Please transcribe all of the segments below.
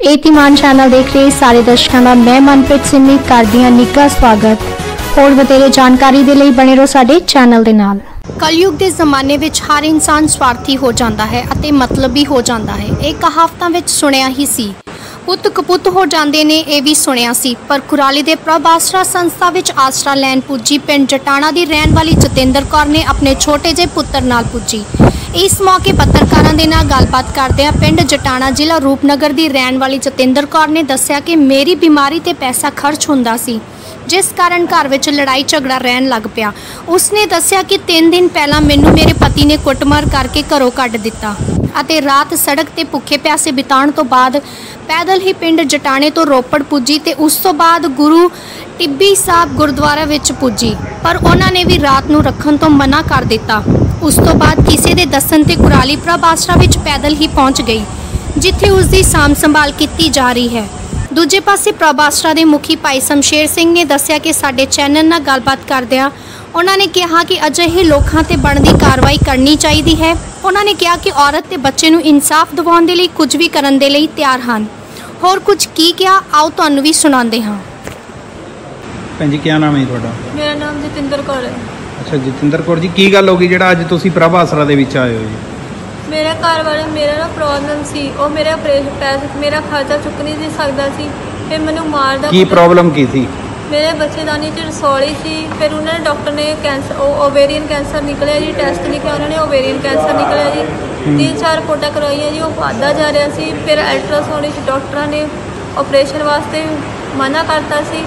कीर्तिमान चैनल देख रहे सारे दर्शकों का मैं मनप्रीत सिंह करदी हां निੱਘਾ स्वागत। होर वधेरे जानकारी दे लई बने रहो साडे चैनल दे नाल। कलयुग के जमाने विच हर इंसान स्वार्थी हो जाता है अते मतलबी हो जाता है। एक कहावतां विच सुनिया ही सी, पुत कपुत हो जाते ने यह भी सुनिया सी। पर कुराली के प्रभ आसरा संस्था विच आसरा लैन पुजी पिंड जटाणा की रहने वाली जतिंदर कौर ने अपने छोटे जे पुत्र नाल पुजी। इस मौके पत्रकारों के नाल गलबात करदिआं पिंड जटाणा जिला रूपनगर की रहने वाली जतिंदर कौर ने दस्सिया कि मेरी बीमारी ते पैसा खर्च हुंदा सी, जिस कारण घर विच लड़ाई झगड़ा रहन लग पिया। उसने दस्सिया कि 3 दिन पहला मैनू मेरे पति ने कुटमार करके घरों कढ दिता अते रात सड़क ते भुखे प्यासे बिताउण तो बाद पैदल ही पिंड जटाणे तो रोपड़ पुजी ते उस तो बाद गुरु टिब्बी साहब गुरुद्वारा विच पुजी, पर उन्होंने भी रात नूं रखण तो मना कर दिता। उस तो बाद किसी दे दस्सण ते कुराली प्रभ आसरा विच पैदल ही पहुँच गई, जिथे उसकी साम संभाल की जा रही है। दूजे पासे प्रभ आसरा के मुखी भाई शमशेर सिंह ने दस्सिया कि साडे चैनल नाल गलबात करदिआं उन्होंने कहा कि अजिहे लोगों ते बनदी कार्रवाई करनी चाहिए है। उन्होंने कहा कि औरत ते बच्चे नूं इंसाफ दिवाउण दे लई कुछ भी करन दे लई तैयार हन। होर कुछ की क्या आओ तुहानूं भी सुणांदे हां। भैन जी क्या नाम है तुहाडा? मेरा नाम जतिंदर कौर है। अच्छा जतिंदर कौर जी, की गल हो गई जिहड़ा अज तुसीं प्रभ आसरा दे विच आए हो जी? मेरे घर वाले मेरा ना प्रॉब्लम सी, वो मेरे ऑपरेशन पैसे मेरा खर्चा चुक नहीं दे सकता सी, फिर मैनू मारदा। की प्रॉब्लम की थी? मेरे बच्चेदानी च रसौली सी, फिर उन्होंने डॉक्टर ने कैंसर ओवेरियन कैंसर निकलिया जी, टेस्ट लिखा उन्होंने ओवेरियन कैंसर निकलिया जी। 3-4 रिपोर्टां करवाइया जी, वो वाधा जा रहा सी। फिर अल्ट्रासाउंड डॉक्टर ने ऑपरेशन वास्ते मना करता सी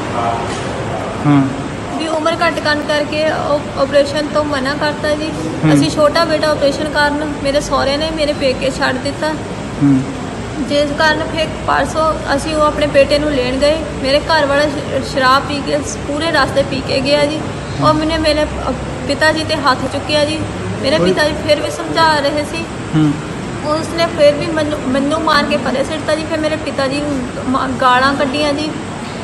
भी उम्र घट करके ऑपरेशन तो मना करता जी। असी छोटा बेटा ऑपरेशन कारण मेरे सहुरे ने मेरे पेके छड़ दिता, जिस कारण फिर परसों असी वो अपने बेटे नूं लेण गए। मेरे घर वाला शराब पी के पूरे रास्ते पी के गया जी, और मैंने मेरे पिता जी ते हाथ चुकिया जी। मेरे पिता जी फिर भी समझा रहे सी, उसने फिर भी मैनू मार के परे सिटता जी। फिर मेरे पिता जी गालां कड्डियां जी।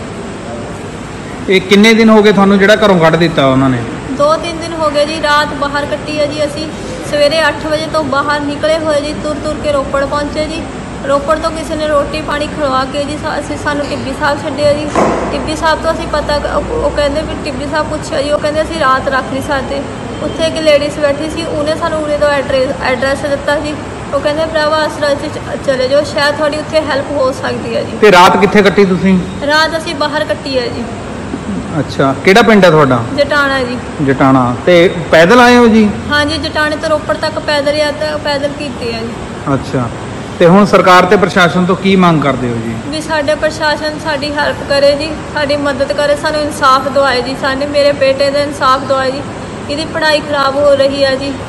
ये किन्ने दिन हो गए थानू जिहड़ा घरों कढ दिता उन्होंने? 2-3 दिन हो गए जी। रात बाहर कट्टी है जी। असी सवेरे 8 बजे तो बाहर निकले हुए जी, तुर के रोपड़ पहुँचे जी। रोपड़ तो किसी ने रोटी पानी खिलवा के जी सानू टिब्बी साहब छड्डिया जी। टिब्बी साहब तो असी पता वो कहते भी टिब्बी साहब पुछया जी, वो कहते असी रात रख नहीं सकते। उत्थे एक लेडीज़ बैठी सी, उन्हें सानू उरे तो एड्रैस दिता जी। वो कहते प्रभ आसरा चले जाओ, शायद थोड़ी उत्थे हैल्प हो सकती है जी। ते रात कित्थे कट्टी तुसीं? रात असी बाहर कट्टी है जी। अच्छा, किहड़ा पिंड है तुहाडा? जटाणा जी। जटाणा। ते पैदल आए हो जी? हाँ जी, जटाणे तो रोपड़ तक पैदल यात्रा पैदल कीती है जी। अच्छा, ते हुण सरकार ते प्रशासन तो की मांग करदे हो जी? भी साडे प्रशासन साडी हेल्प करे जी, साडी मदद करे, सानू इंसाफ दवाए जी। साडे मेरे बेटे दा इंसाफ दवाए जी। इहदी पढ़ाई खराब हो रही है जी।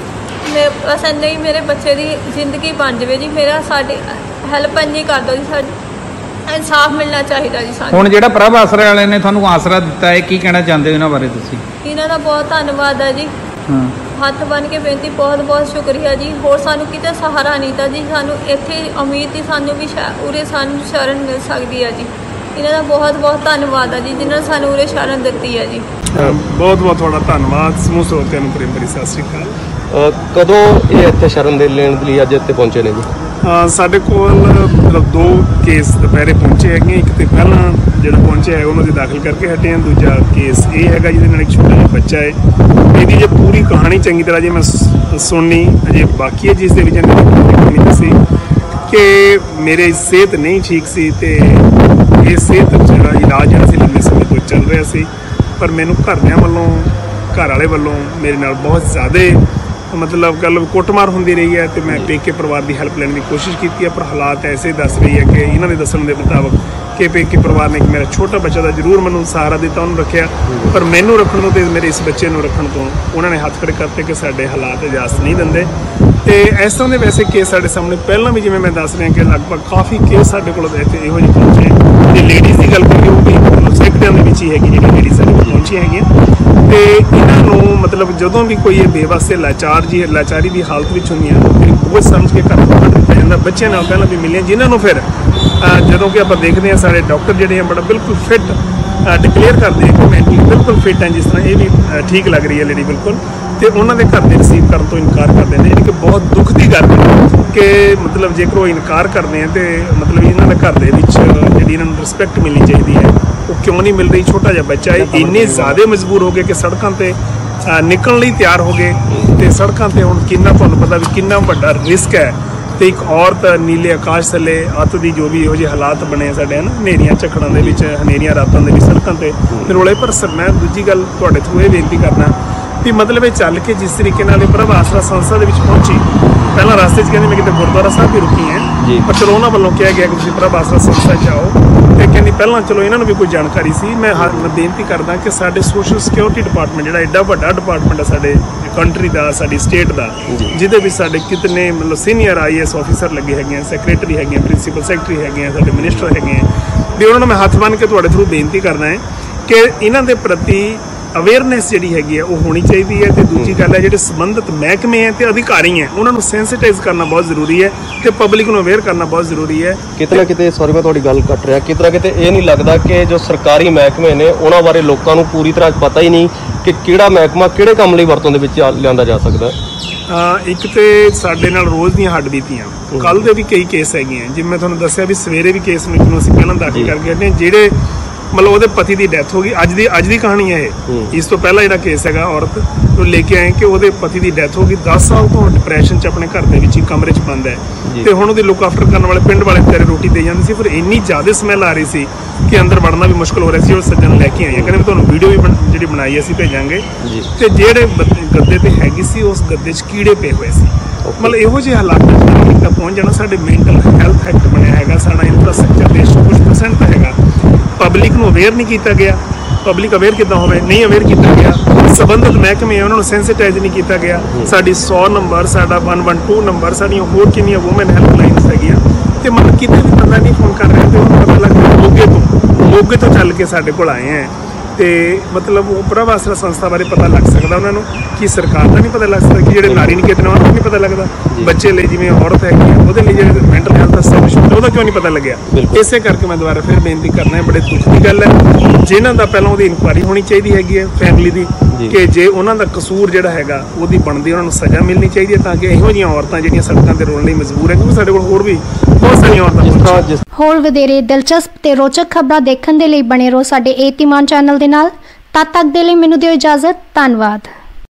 बस नहीं मेरे बच्चे की जिंदगी बन जाए जी। मेरा साडी हेल्प नहीं कर दो जी, साडी इंसाफ मिलना चाहिए जी। हुण जिहड़ा प्रभ आसरा वाले ने तुहानू आसरा दिता है, की कहना चाहते हो इन्हां बारे तुसीं? इन्हां दा बहुत धन्नवाद है जी। हथ बन के बेनती, बहुत बहुत शुक्रिया जी। होर सानू किते सहारा नहीं था जी, सानू इत्थे उम्मीद थी सानू भी उरे सानू शरण मिल सकती है जी। इन्हां दा बहुत बहुत धन्नवाद है जी, जिन्हां ने सानू उरे शरण दित्ती है जी। बहुत बहुत तुहाडा धन्नवाद। समूह श्रोतिਆਂ ਨੂੰ प्रेम भरी सत श्री अकाल। कदों ये इत्थे शरण दे लेण लई अज इत्थे पहुंचे ने जी? ਸਾਡੇ ਕੋਲ ਮਤਲਬ 2 ਕੇਸ ਦੁਪਹਿਰੇ ਪਹੁੰਚੇ ਹੈਗੇ। ਇੱਕ ਤੇ ਪਹਿਲਾਂ ਜਿਹੜਾ ਪਹੁੰਚਿਆ ਹੈ ਉਹਨਾਂ ਦੀ ਦਾਖਲ ਕਰਕੇ ਹਟੇ ਹਾਂ। ਦੂਜਾ ਕੇਸ ਇਹ ਹੈਗਾ ਜਿਹਦੇ ਨਾਲ ਇੱਕ ਛੋਟਾ ਜਿਹਾ ਬੱਚਾ ਹੈ। ਇਹਦੀ ਜੇ ਪੂਰੀ ਕਹਾਣੀ ਚੰਗੀ ਤਰ੍ਹਾਂ ਜੇ ਮੈਂ ਸੁਣਨੀ ਅਜੇ ਬਾਕੀ ਹੈ, ਜਿਸ ਦੇ ਵਿੱਚ ਕਹਾਣੀ ਦੱਸੀ ਕਿ ਮੇਰੀ ਸਿਹਤ ਨਹੀਂ ਠੀਕ ਸੀ ਤੇ ਇਹ ਸਿਹਤ ਜਿਹੜਾ ਇਲਾਜ ਜਿਹੜਾ ਸੀ ਲੰਬੇ ਸਮੇਂ ਤੋਂ ਚੱਲ ਰਿਹਾ ਸੀ, ਪਰ ਮੈਨੂੰ ਘਰਦਿਆਂ ਵੱਲੋਂ ਘਰ ਵਾਲੇ ਵੱਲੋਂ ਮੇਰੇ ਨਾਲ ਬਹੁਤ ਜ਼ਿਆਦਾ मतलब कल कुटमार होंदी रही है। तो मैं पेके परिवार की हेल्प लेने की कोशिश की है, पर हालात ऐसे दस रही है कि इन्होंने दसन के मुताबिक कि पेके परिवार ने एक मेरा छोटा बच्चा था जरूर मैंने सहारा दिता, उन्होंने रखा, पर मैनू रखने तो मेरे इस बच्चे को रखने तो उन्होंने हाथ खड़े करते कि साढ़े हालात इजाजत नहीं देंगे। तो इस तरह के वैसे केस साढ़े सामने पहला भी जिवें मैं दस रहा कि लगभग काफ़ी केस साढ़े को इतने इहो ਜਿਹੇ पहुँचे। लेडीज़ की गल करिए वो भी मतलब सैकड़ियां के विच ही हैगी जी लेडीज़ साढ़े को पहुँची हैगियां। तो इन्हों मतलब जदों भी कोई ये बेवस्ते लाचारी की हालत में होंगे फिर बोझ समझ के घर कढ़ दिता जाता। बच्चों पहले भी मिले जिन्होंने फिर जदों कि आप देखते हैं साढ़े डॉक्टर जोड़े हैं बड़ा बिल्कुल फिट ਡਿਕਲੇਅਰ ਕਰਦੇ ਹਾਂ ਕਿ ਮੈਂਟਲੀ ਬਿਲਕੁਲ ਫਿੱਟ ਹੈ, ਜਿਸ ਤਰ੍ਹਾਂ ਇਹ ਵੀ ਠੀਕ ਲੱਗ ਰਹੀ ਹੈ ਲੇਡੀ ਬਿਲਕੁਲ, ਤੇ ਉਹਨਾਂ ਦੇ ਘਰ ਦੇ ਰਿਸੀਵ ਕਰਨ ਤੋਂ ਇਨਕਾਰ ਕਰ ਦਿੰਦੇ, ਯਾਨੀ ਕਿ ਬਹੁਤ ਦੁੱਖ ਦੀ ਗੱਲ ਹੈ ਕਿ ਮਤਲਬ ਜੇਕਰ ਉਹ ਇਨਕਾਰ ਕਰਦੇ ਆ ਤੇ ਮਤਲਬ ਇਹਨਾਂ ਦੇ ਘਰ ਦੇ ਵਿੱਚ ਜਿਹੜੀ ਇਹਨਾਂ ਨੂੰ ਰਿਸਪੈਕਟ ਮਿਲਣੀ ਚਾਹੀਦੀ ਹੈ ਉਹ ਕਿਉਂ ਨਹੀਂ ਮਿਲ ਰਹੀ। ਛੋਟਾ ਜਿਹਾ ਬੱਚਾ ਹੈ, ਇੰਨੇ ਜ਼ਿਆਦਾ ਮਜਬੂਰ ਹੋ ਗਏ ਕਿ ਸੜਕਾਂ ਤੇ ਨਿਕਲਣ ਲਈ ਤਿਆਰ ਹੋ ਗਏ, ਤੇ ਸੜਕਾਂ ਤੇ ਹੁਣ ਕਿੰਨਾ ਤੁਹਾਨੂੰ ਪਤਾ ਵੀ ਕਿੰਨਾ ਵੱਡਾ ਰਿਸਕ ਹੈ, ਤੇ ਇੱਕ ਔਰਤ ਨੀਲੇ ਆਕਾਸ਼ ਥੱਲੇ ਅੱਤ ਦੀ ਜੋ ਵੀ ਇਹੋ ਜਿਹੇ ਹਾਲਾਤ ਬਣੇ ਸਾਡੇ ਹਨ ਹਨੇਰੀਆਂ ਝੱਖੜਾਂ ਦੇ ਵਿੱਚ, ਹਨੇਰੀਆਂ ਰਾਤਾਂ ਦੇ ਵਿੱਚ ਸੜਕਾਂ ਤੇ ਰੋਲੇ। ਪਰ ਸਰ ਮੈਂ ਦੂਜੀ ਗੱਲ ਤੁਹਾਡੇ ਥਰੂ ਇਹ ਬੇਨਤੀ ਕਰਨਾ ਵੀ ਮਤਲਬ ਇਹ ਚੱਲ ਕੇ ਜਿਸ ਤਰੀਕੇ ਨਾਲ ਇਹ ਪ੍ਰਭ ਆਸਰਾ ਸੰਸਥਾ ਦੇ ਵਿੱਚ ਪਹੁੰਚੀ, ਪਹਿਲਾਂ ਰਸਤੇ 'ਚ ਕਹਿੰਦੇ ਮੈਂ ਕਿਤੇ ਗੁਰਦੁਆਰਾ ਸਾਹਿਬ ਵੀ ਰੁਕੀ ਹਾਂ, ਪਰ ਚਲੋ ਉਹਨਾਂ ਵੱਲੋਂ ਕਿਹਾ ਗਿਆ ਕਿ ਤੁਸੀਂ ਪ੍ਰਭ ਆਸਰਾ ਸੰਸਥਾ 'ਚ ਆਓ, ਤੇ ਕਹਿੰਦੀ ਪਹਿਲਾਂ ਚਲੋ ਇਹਨਾਂ ਨੂੰ ਵੀ ਕੋਈ ਜਾਣਕਾਰੀ ਸੀ। ਮੈਂ ਬੇਨਤੀ ਕਰਦਾ ਕਿ ਸਾਡੇ ਸੋਸ਼ਲ ਸਿਕਿਉਰਿਟੀ ਡਿਪਾਰਟਮੈਂਟ ਜਿਹੜਾ ਐਡਾ ਵੱਡਾ ਡਿਪਾਰਟਮੈਂਟ ਹੈ ਸਾਡੇ ਕੰਟਰੀ ਦਾ, ਸਾਡੀ ਸਟੇਟ ਦਾ, ਜਿਹਦੇ ਵਿੱਚ ਸਾਡੇ ਕਿਤਨੇ ਮਤਲਬ ਸੀਨੀਅਰ IAS ਆਫੀਸਰ ਲੱਗੇ ਹੈਗੇ ਆ, ਸੈਕਟਰੀ ਹੈਗੇ ਆ, ਪ੍ਰਿੰਸੀਪਲ ਸੈਕਟਰੀ ਹੈਗੇ ਆ, ਸਾਡੇ ਮਿਨਿਸਟਰ ਹੈਗੇ ਆ, ਵੀ ਉਹਨਾਂ ਨੂੰ ਮੈਂ ਹੱਥ ਬੰਨ੍ਹ ਕੇ ਤੁਹਾਡੇ ਥਰੂ ਬੇਨਤੀ ਕਰਨਾ ਹੈ ਕਿ ਇਹਨਾਂ ਦੇ ਪ੍ਰਤੀ ਅਵੇਅਰਨੈਸ ਜਿਹੜੀ ਹੈਗੀ ਹੈ ਉਹ ਹੋਣੀ ਚਾਹੀਦੀ ਹੈ। ਤੇ ਦੂਜੀ ਗੱਲ ਹੈ ਜਿਹੜੇ ਸੰਬੰਧਿਤ ਮਹਿਕਮੇ ਹੈ ਤੇ ਅਧਿਕਾਰੀ ਹੈ ਉਹਨਾਂ ਨੂੰ ਸੈਂਸਿਟਾਈਜ਼ ਕਰਨਾ ਬਹੁਤ ਜ਼ਰੂਰੀ ਹੈ ਤੇ ਪਬਲਿਕ ਨੂੰ ਅਵੇਅਰ ਕਰਨਾ ਬਹੁਤ ਜ਼ਰੂਰੀ ਹੈ। ਕਿਤੇ ਨਾ ਕਿਤੇ ਸੌਰੀ ਮੈਂ ਤੁਹਾਡੀ ਗੱਲ ਕੱਟ ਰਿਹਾ, ਕਿਤੇ ਨਾ ਕਿਤੇ ਇਹ ਨਹੀਂ ਲੱਗਦਾ ਕਿ ਜੋ ਸਰਕਾਰੀ ਮਹਿਕਮੇ ਨੇ ਉਹਨਾਂ ਬਾਰੇ ਲੋਕਾਂ ਨੂੰ ਪੂਰੀ ਤਰ੍ਹਾਂ ਪਤਾ ਹੀ ਨਹੀਂ ਕਿ ਕਿਹੜਾ ਮਹਿਕਮਾ ਕਿਹੜੇ ਕੰਮ ਲਈ ਵਰਤੋਂ ਦੇ ਵਿੱਚ ਲਿਆਂਦਾ ਜਾ ਸਕਦਾ। ਇੱਕ ਤੇ ਸਾਡੇ ਨਾਲ ਰੋਜ਼ ਦੀਆਂ ਹੱਡ ਬੀਤੀਆਂ, ਕੱਲ੍ਹ ਦੇ ਵੀ ਕਈ ਕੇਸ ਹੈਗੇ ਆ, ਜਿਵੇਂ ਮੈਂ ਤੁਹਾਨੂੰ ਦੱਸਿਆ ਵੀ ਸਵੇਰੇ ਵੀ ਕੇਸ ਨੂੰ ਅਸੀਂ ਪਹਿਲਾਂ ਦਾਖਲ ਕਰਕੇ ਹਟੇ, ਜਿਹੜੇ ਮਤਲਬ ਉਹਦੇ ਪਤੀ ਦੀ ਡੈਥ ਹੋ ਗਈ। ਅੱਜ ਦੀ ਕਹਾਣੀ ਹੈ ਇਹ। ਇਸ ਤੋਂ ਪਹਿਲਾਂ ਜਿਹੜਾ ਕੇਸ ਹੈਗਾ ਔਰਤ ਨੂੰ ਲੈ ਕੇ ਆਏ ਕਿ ਉਹਦੇ ਪਤੀ ਦੀ ਡੈਥ ਹੋ ਗਈ, 10 ਸਾਲ ਤੋਂ ਡਿਪਰੈਸ਼ਨ 'ਚ ਆਪਣੇ ਘਰ ਦੇ ਵਿੱਚ ਹੀ ਕਮਰੇ 'ਚ ਬੰਦ ਹੈ, ਤੇ ਹੁਣ ਉਹਦੀ ਲੁੱਕ ਆਫਟਰ ਕਰਨ ਵਾਲੇ ਪਿੰਡ ਵਾਲੇ ਵਿਚਾਰੇ ਰੋਟੀ ਦੇ ਜਾਂਦੇ ਸੀ, ਫਿਰ ਇੰਨੀ ਜ਼ਿਆਦਾ ਸਮੈਲ ਆ ਰਹੀ ਸੀ ਕਿ ਅੰਦਰ ਵੜਨਾ ਵੀ ਮੁਸ਼ਕਲ ਹੋ ਰਿਹਾ ਸੀ। ਉਹ ਸੱਜਣ ਲੈ ਕੇ ਆਏ ਕਹਿੰਦੇ ਤੁਹਾਨੂੰ ਵੀਡੀਓ ਵੀ ਜਿਹੜੀ ਬਣਾਈ ਅਸੀਂ ਭੇਜਾਂਗੇ, ਤੇ ਜਿਹੜੇ ਗੱਦੇ ਤੇ ਹੈਗੀ ਸੀ ਉਸ ਗੱਦੇ 'ਚ ਕੀੜੇ ਪਏ ਹੋਏ ਸੀ। ਮਤਲਬ ਇਹੋ ਜਿਹੇ ਹਾਲਾਤਾਂ ਤੱਕ ਪਹੁੰਚ ਜਾਣਾ। ਸਾਡੇ ਮੈਂਟਲ ਹੈਲਥ ਐਕਟ ਬਣਿਆ ਹੈਗਾ, ਸਾਡਾ ਇਨਫਰਾਸਟਰਕਚਰ ਦੇਸ਼ 'ਚ ਕੁਝ % ਤਾਂ ਹੈਗਾ, ਪਬਲਿਕ ਨੂੰ ਅਵੇਅਰ ਨਹੀਂ ਕੀਤਾ ਗਿਆ। ਪਬਲਿਕ ਅਵੇਅਰ ਕਿੱਦਾਂ ਹੋਵੇ, ਨਹੀਂ ਅਵੇਅਰ ਕੀਤਾ ਗਿਆ। ਸੰਬੰਧਿਤ ਮਹਿਕਮੇ ਉਹਨਾਂ ਨੂੰ ਸੈਂਸਿਟਾਈਜ਼ ਨਹੀਂ ਕੀਤਾ ਗਿਆ। ਸਾਡੀ 100 ਨੰਬਰ, ਸਾਡਾ 112 ਨੰਬਰ, ਸਾਡੀਆਂ ਹੋਰ ਕਿੰਨੀਆਂ ਵੂਮਨ ਹੈਲਪ ਲਾਈਨਸ ਹੈਗੀਆਂ, ਤੇ ਮਤਲਬ ਕਿਤੇ ਵੀ ਬੰਦਾ ਨਹੀਂ ਫੋਨ ਕਰ ਰਿਹਾ ਤੇ ਉਹਨੂੰ ਪਤਾ ਲੱਗ ਗਿਆ ਮੋਗੇ ਤੋਂ ਚੱਲ ਕੇ ਸਾਡੇ ਕੋਲ ਆਏ ਹੈ, ਤੇ ਮਤਲਬ ਉਹ ਪ੍ਰਭ ਆਸਰਾ ਸੰਸਥਾ ਬਾਰੇ ਪਤਾ ਲੱਗ ਸਕਦਾ ਉਹਨਾਂ ਨੂੰ, ਕਿ ਸਰਕਾਰ ਦਾ ਨਹੀਂ ਪਤਾ ਲੱਗ ਸਕਦਾ, ਕਿ ਜਿਹੜੇ ਨਾਰੀ ਨਿਕੇਤਨ ਉਹਨਾਂ ਨੂੰ ਨਹੀਂ ਪਤਾ ਲੱਗਦਾ, ਬੱਚੇ ਲਈ ਜਿਵੇਂ ਔਰਤ ਹੈਗੀ ਆ ਉਹਦੇ ਲਈ ਜਿਹੜੇ ਮੈਂਟਲ ਹੈਲਥ ਐਸਟੈਬਲਿਸ਼ਮੈਂਟ ਉਹਦਾ ਕਿਉਂ ਨਹੀਂ ਪਤਾ ਲੱਗਿਆ। ਇਸੇ ਕਰਕੇ ਮੈਂ ਦੁਬਾਰਾ ਫਿਰ ਬੇਨਤੀ ਕਰਨਾ ਹੈ, ਬੜੇ ਦੁੱਖ ਦੀ ਗੱਲ ਹੈ, ਜਿਨ੍ਹਾਂ ਦਾ ਪਹਿਲਾਂ ਉਹਦੀ ਇਨਕੁਆਇਰੀ ਹੋਣੀ ਚਾਹੀਦੀ ਹੈਗੀ ਹੈ ਫੈਮਿਲੀ ਦੀ, ਕਿ ਜੇ ਉਹਨਾਂ ਦਾ ਕਸੂਰ ਜਿਹੜਾ ਹੈਗਾ ਉਹਦੀ ਬਣਦੀ ਉਹਨਾਂ ਨੂੰ ਸਜ਼ਾ ਮਿਲਣੀ ਚਾਹੀਦੀ ਹੈ, ਤਾਂ ਕਿ ਇਹੋ ਜਿਹੀਆਂ ਔਰਤਾਂ ਜਿਹੜੀਆਂ ਸੜਕਾਂ ਤੇ ਰੋਣ ਲਈ ਮਜਬੂਰ ਹੈ, ਕਿਉਂਕਿ ਸਾਡੇ ਕੋਲ ਹੋਰ ਵੀ ਬਹੁਤ ਸਾਰੀਆਂ ਔਰਤਾਂ। ਹੋਰ ਵਧੇਰੇ ਦਿਲਚਸਪ ਤੇ ਰੋਚਕ ਖਬਰਾਂ ਦੇਖਣ ਦੇ ਲਈ ਬਣੇ ਰਹੋ ਸਾਡੇ ਏਤੀਮਾਨ ਚੈਨਲ ਦੇ ਨਾਲ। ਤਦ ਤੱਕ ਦੇ ਲਈ ਮੈਨੂੰ ਦਿਓ ਇਜਾਜ਼ਤ। ਧੰਨਵਾਦ।